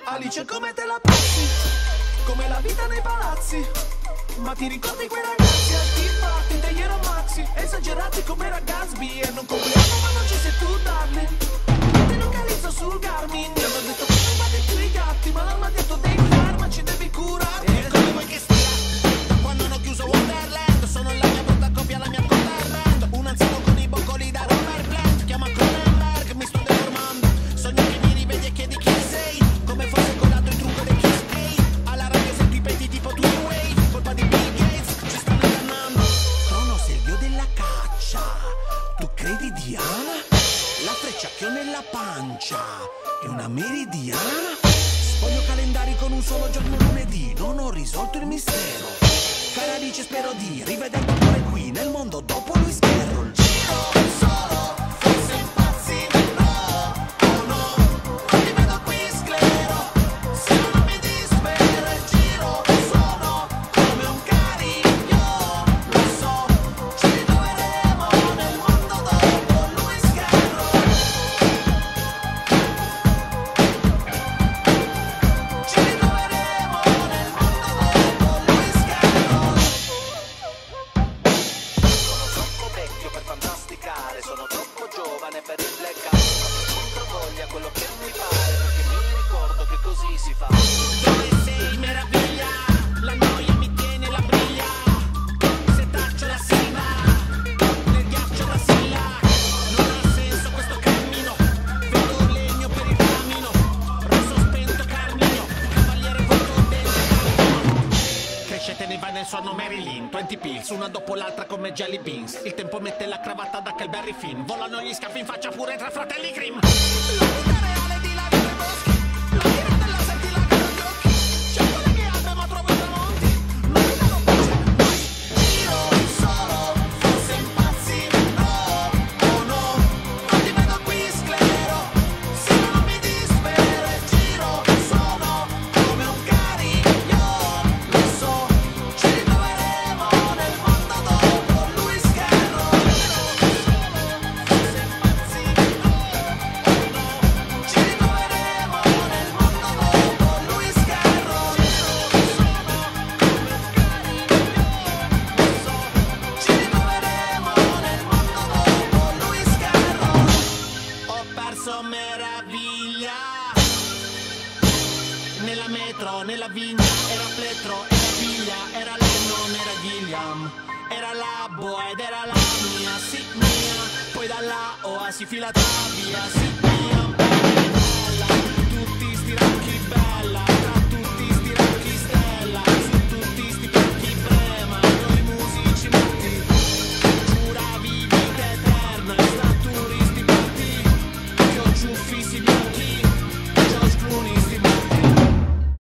Alice, come te la passi? Come la vita nei palazzi. Ma ti ricordi quei ragazzi attivati in tagliero maxi, esagerati come Gatsby, e non compleanno ma non ci sei tu, darling. Ti localizzo sul Garmin. Mi hanno detto che non vadi più i gatti, ma non mi ha detto dei farmaci, devi curare. E come vuoi che stia? Da quando hanno chiuso Wonderland, sono la mia brutta coppia, la mia Wonderland. Un anziano con i boccoli da Robert Plant, chiama Cronenberg, mi sto deformando. Sogno che mi rivedi e chiedi chi sei, come fosse colato il trucco dei Kiss Aid. Alla radio sento i peti tipo tu Wave, colpa di Bill Gates, ci stanno ingannando. Cronos è il dio della caccia, tu credi Diana? La freccia che ho nella pancia è una meridiana? Voglio calendari con un solo giorno lunedì, non ho risolto il mistero. Cara Alice, spero di rivedere pure qui nel mondo dopo Lewis Carroll. Giro solo, forse impazzi, no, oh no, ti vedo qui sclero, se non mi dispero e giro sono come un carico, lo so, ci ritroveremo nel mondo dopo Lewis Carroll. Ci ritroveremo nel mondo dopo Lewis Carroll. Sono troppo vecchio per fantasticare, sono troppo giovane per il blackout. Contro voglia quello che mi pare, perché mi ricordo che così si fa. Dove sei, meraviglia? La noia mi tiene la briglia. Se taccio la silla, nel ghiaccio la silla. Non ha senso questo cammino, vedo legno per il cammino. Rosso spento Carmigno, cavaliere voto del Carmino. Crescete ne va nel sonno Marilyn, 20 pills, una dopo l'altra come jelly beans. Il tempo mette la cravatta da Huckleberry Finn, volano gli scafi in faccia pure tra fratelli Grimm. La vita reale di là nei boschi, la tira della senti la gara agli occhi. Cerco le mie albe ma trovo i tramonti, non mi danno pace mai. Giro solo, forse impazzi, no, oh no, non ti vedo qui sclero, se non mi dispero e giro sono come un carico, lo so, ci ritroveremo nel mondo dopo Lewis Carroll. Forse impazzi, no, oh no, ci ritroveremo nel mondo dopo Lewis Carroll. Ci ritroveremo nel mondo dopo Lewis Carroll. Ho perso meraviglia nella metro, nella vigna, era plettro, era figlia, era Lennon, era Gilliam, era Labbo ed era la mia, sì mia, poi da là oasi filata via, sì mia.